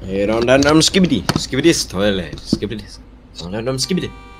Hey, und dann am Skibidi. Skibidi ist toll, ey. Skibidi. Und dann am Skibidi.